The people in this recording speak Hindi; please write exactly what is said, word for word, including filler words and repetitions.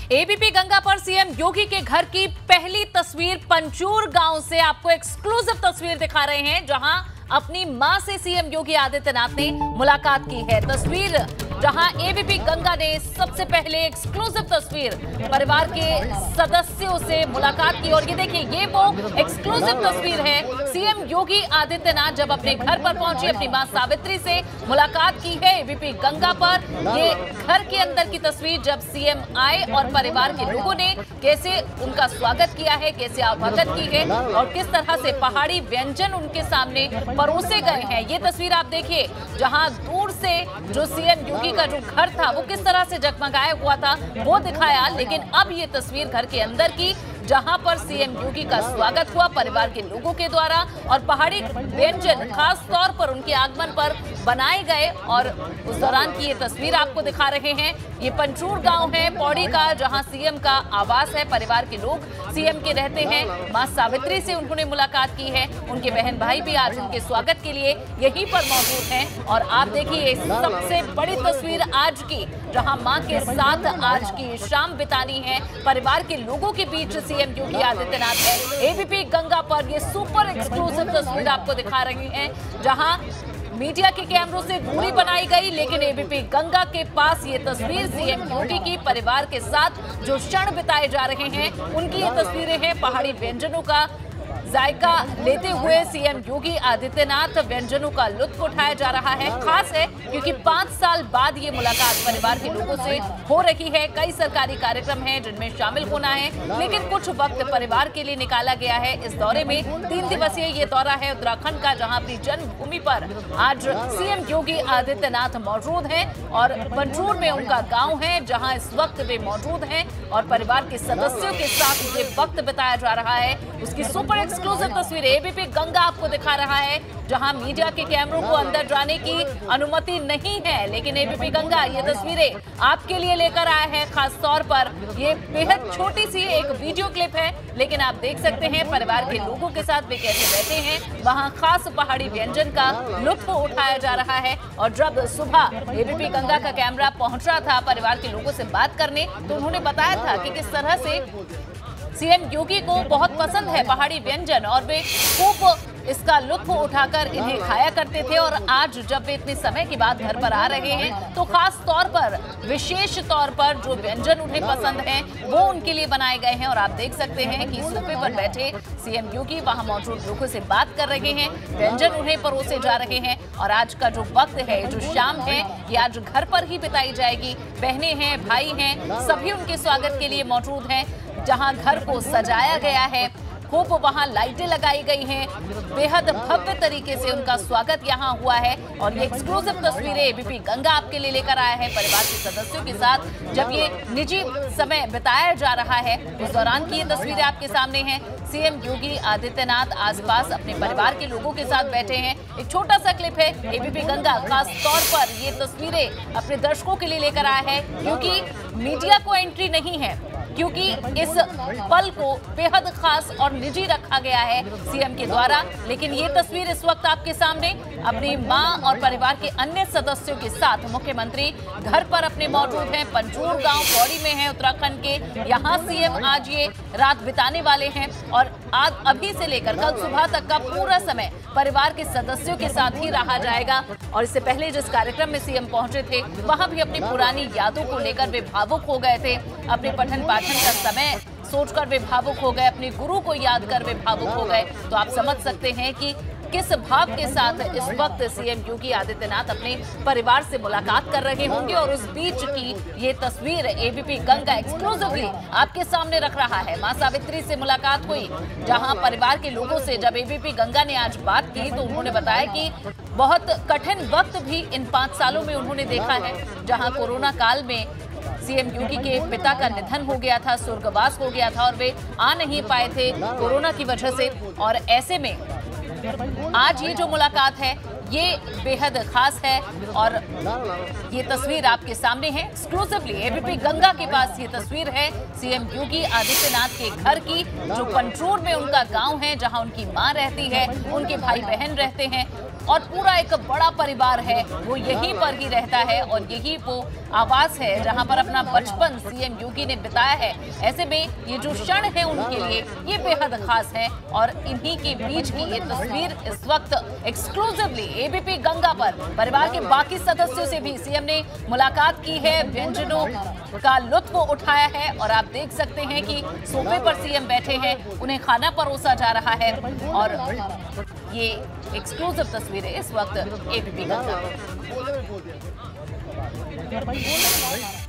एबीपी गंगा पर सीएम योगी के घर की पहली तस्वीर पंचूर गांव से आपको एक्सक्लूसिव तस्वीर दिखा रहे हैं, जहां अपनी मां से सीएम योगी आदित्यनाथ ने मुलाकात की है। तस्वीर जहां एबीपी गंगा ने सबसे पहले एक्सक्लूसिव तस्वीर परिवार के सदस्यों से मुलाकात की, और ये देखिए ये वो एक्सक्लूसिव तस्वीर है। सीएम योगी आदित्यनाथ जब अपने घर पर पहुंचे, अपनी मां सावित्री से मुलाकात की है एबीपी गंगा पर। ये घर के अंदर की तस्वीर जब सीएम आए और परिवार के लोगों ने कैसे उनका स्वागत किया है, कैसे आवागत की है और किस तरह से पहाड़ी व्यंजन उनके सामने परोसे गए हैं। ये तस्वीर आप देखिए, जहां दूर से जो सीएम योगी का जो घर था वो किस तरह से जगमगाया हुआ था वो दिखाया, लेकिन अब ये तस्वीर घर के अंदर की, जहां पर सीएम योगी का स्वागत हुआ परिवार के लोगों के द्वारा और पहाड़ी व्यंजन खास तौर पर उनके आगमन पर बनाए गए, और उस दौरान की ये तस्वीर आपको दिखा रहे हैं। ये पंचूर गांव है पौड़ी का, जहां सीएम का आवास है। परिवार के लोग सीएम के रहते हैं। मां सावित्री से उन्होंने मुलाकात की है। उनके बहन भाई भी आज उनके स्वागत के लिए यहीं पर मौजूद हैं। और आप देखिए सबसे बड़ी तस्वीर आज की, जहां मां के साथ आज की शाम बितानी है परिवार के लोगों के बीच सीएम योगी आदित्यनाथ है। एबीपी गंगा पर ये सुपर एक्सक्लूसिव तस्वीर आपको दिखा रही हैं, जहां मीडिया के कैमरों से दूरी बनाई गई, लेकिन एबीपी गंगा के पास ये तस्वीर सीएम योगी की परिवार के साथ जो क्षण बिताए जा रहे हैं उनकी ये तस्वीरें हैं। पहाड़ी व्यंजनों का जायका लेते हुए सीएम योगी आदित्यनाथ व्यंजनों का लुत्फ उठाया जा रहा है। खास है क्योंकि पांच साल बाद ये मुलाकात परिवार के लोगों से हो रही है। कई सरकारी कार्यक्रम हैं जिनमें शामिल होना है, लेकिन कुछ वक्त परिवार के लिए निकाला गया है। इस दौरे में तीन दिवसीय ये दौरा है उत्तराखंड का, जहां अपनी जन्मभूमि पर आज सीएम योगी आदित्यनाथ मौजूद हैं और पंचूर में उनका गाँव है, जहाँ इस वक्त वे मौजूद हैं और परिवार के सदस्यों के साथ ये वक्त बिताया जा रहा है। उसकी सुपर एक्सक्लूसिव तस्वीर एबीपी गंगा आपको दिखा रहा है, जहां मीडिया के कैमरों को अंदर जाने की अनुमति नहीं है, लेकिन एबीपी गंगा ये तस्वीरें आपके लिए लेकर आया है। खास तौर पर ये बेहद छोटी सी एक वीडियो क्लिप है, लेकिन आप देख सकते हैं परिवार के लोगों के साथ वे कैसे बैठे हैं। वहां खास पहाड़ी व्यंजन का लुत्फ उठाया जा रहा है। और जब सुबह एबीपी गंगा का कैमरा पहुंचा था परिवार के लोगों से बात करने, तो उन्होंने बताया था कि किस तरह से सीएम योगी को बहुत पसंद है पहाड़ी व्यंजन और वे खूब इसका लुत्फ उठाकर इन्हें खाया करते थे। और आज जब वे इतने समय के बाद घर पर आ रहे हैं तो खास तौर पर विशेष तौर पर जो व्यंजन उन्हें पसंद हैं वो उनके लिए बनाए गए हैं। और आप देख सकते हैं कि सोफे पर बैठे सीएम योगी वहां मौजूद लोगों से बात कर रहे हैं, व्यंजन उन्हें परोसे जा रहे हैं। और आज का जो वक्त है, जो शाम है, ये आज घर पर ही बिताई जाएगी। बहनें हैं, भाई हैं, सभी उनके स्वागत के लिए मौजूद हैं। जहां घर को सजाया गया है, खूब वहां लाइटें लगाई गई हैं, बेहद भव्य तरीके से उनका स्वागत यहां हुआ है। और ये एक्सक्लूसिव तस्वीरें एबीपी गंगा आपके लिए लेकर आया है परिवार के सदस्यों के साथ जब ये निजी समय बिताया जा रहा है। उस दौरान की ये तस्वीरें आपके सामने हैं। सीएम योगी आदित्यनाथ आसपास अपने परिवार के लोगों के साथ बैठे हैं। एक छोटा सा क्लिप है, एबीपी गंगा खास तौर पर ये तस्वीरें अपने दर्शकों के लिए लेकर आया है, क्योंकि मीडिया को एंट्री नहीं है, क्योंकि इस पल को बेहद खास और निजी रखा गया है सीएम के द्वारा। लेकिन ये तस्वीर इस वक्त आपके सामने अपनी मां और परिवार के अन्य सदस्यों के साथ मुख्यमंत्री घर पर अपने मौजूद हैं। पंचूर गांव पौड़ी में है उत्तराखंड के, यहां सीएम आज ये रात बिताने वाले हैं और आज अभी से लेकर कल सुबह तक का पूरा समय परिवार के सदस्यों के साथ ही रहा जाएगा। और इससे पहले जिस कार्यक्रम में सीएम पहुंचे थे वहां भी अपनी पुरानी यादों को लेकर वे भावुक हो गए थे। अपने पठन पाठन का समय सोचकर वे भावुक हो गए, अपने गुरु को याद कर वे भावुक हो गए। तो आप समझ सकते हैं कि किस भाव के साथ इस वक्त सीएम योगी आदित्यनाथ अपने परिवार से मुलाकात कर रहे होंगे। और उस बीच की ये तस्वीर एबीपी गंगा एक्सक्लूसिवली आपके सामने रख रहा है। मां सावित्री से मुलाकात हुई, जहां परिवार के लोगों से जब एबीपी गंगा ने आज बात की तो उन्होंने बताया कि बहुत कठिन वक्त भी इन पांच सालों में उन्होंने देखा है, जहां कोरोना काल में सीएम योगी के पिता का निधन हो गया था, स्वर्गवास हो गया था और वे आ नहीं पाए थे कोरोना की वजह से। और ऐसे में आज ये जो मुलाकात है ये बेहद खास है। और ये तस्वीर आपके सामने है एक्सक्लूसिवली एबीपी गंगा के पास। ये तस्वीर है सीएम योगी आदित्यनाथ के घर की, जो पंचूर में उनका गांव है, जहां उनकी मां रहती है, उनके भाई बहन रहते हैं और पूरा एक बड़ा परिवार है वो यहीं पर ही रहता है और यही वो आवास है जहां पर अपना बचपन सीएम योगी ने बिताया है। ऐसे में ये जो क्षण है उनके लिए ये बेहद खास है और इन्हीं के बीच की ये तस्वीर इस वक्त एक्सक्लूसिवली एबीपी गंगा पर परिवार के बाकी सदस्यों से भी सीएम ने मुलाकात की है, व्यंजनों का लुत्फ उठाया है और आप देख सकते हैं कि सोफे पर सीएम बैठे हैं, उन्हें खाना परोसा जा रहा है और ये एक्सक्लूसिव तस्वीरें इस वक्त एबीपी गंगा पर।